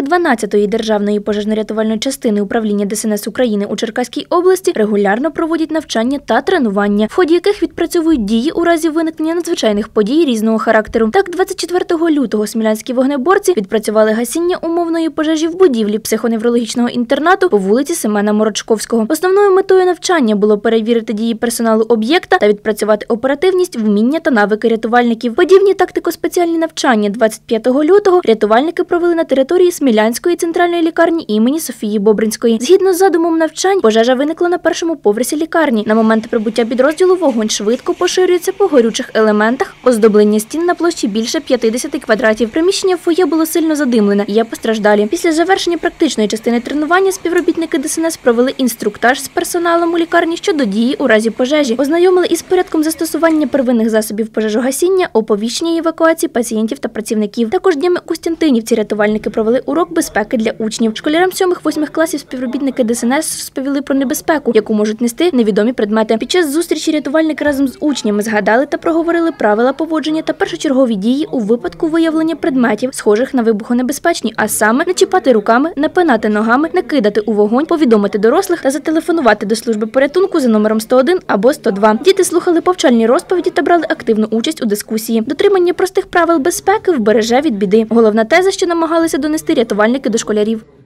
12-ї державної пожежно-рятувальної частини управління ДСНС України у Черкаській області регулярно проводять навчання та тренування, в ході яких відпрацьовують дії у разі виникнення надзвичайних подій різного характеру. Так, 24 лютого смілянські вогнеборці відпрацювали гасіння умовної пожежі в будівлі психоневрологічного інтернату по вулиці Семена Морочковського. Основною метою навчання було перевірити дії персоналу об'єкта та відпрацювати оперативність, вміння та навики рятувальників. Подібні тактико-спеціальні навчання 25 лютого рятувальники провели на території Смілянської центральної лікарні імені Софії Бобринської. Згідно з задумом навчань, пожежа виникла на першому поверсі лікарні. На момент прибуття підрозділу вогонь швидко поширюється по горючих елементах, оздоблення стін на площі більше 50 квадратів. Приміщення фоє було сильно задимлене, є постраждалі. Після завершення практичної частини тренування співробітники ДСНС провели інструктаж з персоналом у лікарні щодо дії у разі пожежі, ознайомили із порядком застосування первинних засобів пожежогасіння, оповіщення і евакуації пацієнтів та працівників. Також днями у Костянтинівці рятувальники провели урок безпеки для учнів. Школярам 7-8 класів співробітники ДСНС розповіли про небезпеку, яку можуть нести невідомі предмети. Під час зустрічі рятувальники разом з учнями згадали та проговорили правила поводження та першочергові дії у випадку виявлення предметів, схожих на вибухонебезпечні, а саме не чіпати руками, не пинати ногами, не кидати у вогонь, повідомити дорослих та зателефонувати до служби порятунку за номером 101 або 102. Діти слухали повчальні розповіді та брали активну участь у дискусії. Дотримання простих правил безпеки вбереже від біди. Головна теза, що намагалися донести рятувальники до школярів.